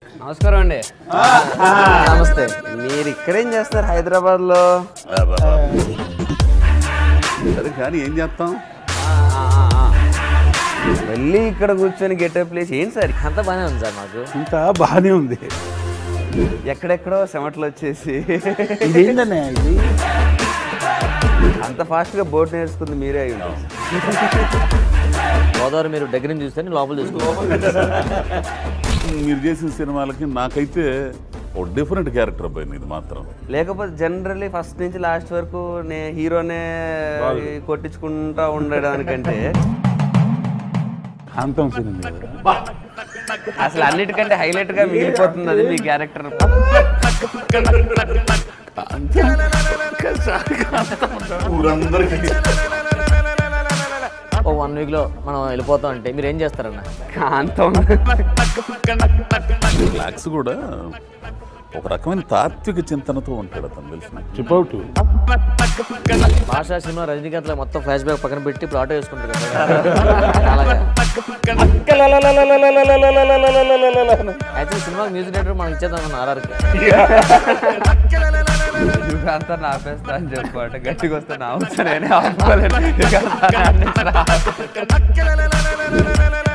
నమస్కారం అండి. నమస్తే. మీరు ఇక్కడేం చేస్తారు హైదరాబాద్లో? సరే కానీ ఏం చేస్తాం, వెళ్ళి ఇక్కడ కూర్చొని గెటప్ ప్లేస్ ఏంటి సార్? అంతా బాగానే ఉంది సార్. మాకు అంతా బాగానే ఉంది. ఎక్కడెక్కడో చెమటలు వచ్చేసి ఇదేంటనే ఇది అంత ఫాస్ట్గా బోట్ నేర్చుకుంది మీరే అయ్యి ఉంటారు. గోదావరి మీరు దగ్గర నుంచి చూస్తే లోపల చూసుకోవాలి. మీరు చేసిన సినిమాలకి నాకైతే ఓ డిఫరెంట్ క్యారెక్టర్ పోయింది ఇది మాత్రం. లేకపోతే జనరల్లీ ఫస్ట్ నుంచి లాస్ట్ వరకు హీరోనే కొట్టించుకుంటా ఉండడానికంటే అంతం సినిమా అసలు అన్నిటికంటే హైలైట్ గా మిగిలిపోతుంది అది మీ క్యారెక్టర్. ఓ 1 week లో మనం వెళ్ళిపోతాం అంటే మీరు ఏం చేస్తారన్న? కాంతం రిలాక్స్ కూడా ఒక రకమైన తాత్విక చింతనతో ఉంటాడు అతను, తెలిసిన చిపౌట్ భాషా సినిమా రజనీకాంత్ మొత్తం ఫ్లాష్ బ్యాక్ పక్కన పెట్టి ఇప్పుడు ఆటో వేసుకుంటారు కదా. అలాగే యాక్చువల్లీ సినిమా మ్యూజిక్ డైరెక్టర్ మనం ఇచ్చేద్దాం ఆర్ఆర్కి. అంతా ఆపేస్తా అని చెప్పాట గట్టిగా వస్తే నా అవసరం నేనే ఆపుకోలేదు.